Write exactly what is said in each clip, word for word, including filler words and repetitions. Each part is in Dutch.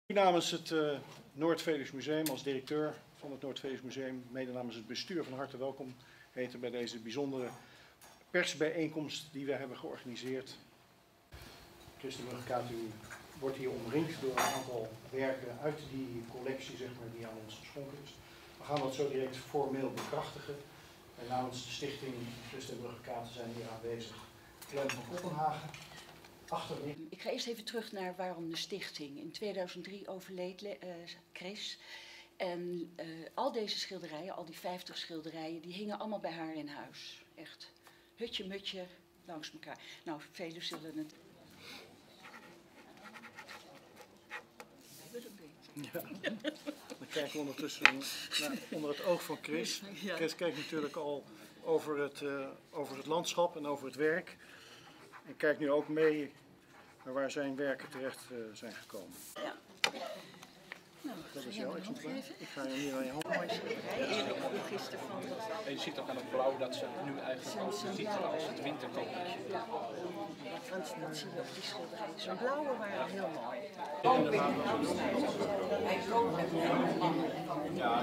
Namens het uh, Noord-Veluws Museum, als directeur van het Noord-Veluws Museum, mede namens het bestuur van harte welkom heten bij deze bijzondere persbijeenkomst die we hebben georganiseerd. Chris de Bruggecaat, u wordt hier omringd door een aantal werken uit die collectie, zeg maar, die aan ons geschonken is. We gaan dat zo direct formeel bekrachtigen. En namens de stichting Chris de Bruggecaat zijn hier aanwezig Clem van Kopenhagen. Achterin. Ik ga eerst even terug naar waarom de stichting. In tweeduizend drie overleed uh, Chris. En uh, al deze schilderijen, al die vijftig schilderijen, die hingen allemaal bij haar in huis. Echt hutje mutje langs elkaar. Nou, velen zullen het... Ja. Dan kijken we ondertussen naar, onder het oog van Chris. Chris kijkt natuurlijk al over het, uh, over het landschap en over het werk. En kijk nu ook mee naar waar zijn werken terecht uh, zijn gekomen. Ja. Nou, dat is jouw exemplaar. Ik ga je hier aan je hand. Mooi schilderij. Eerder vroeg gisteren van dat... En je ziet ook aan het blauw dat ze nu eigenlijk al ziet als het winterkoopertje. Ja, want dat zie je op die schilderij. Zo'n blauwe waren heel mooi. Ja,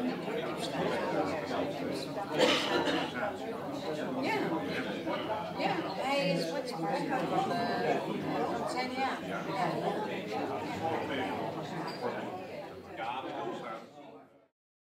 ja, hij is voorzitter van het C D A. Ja.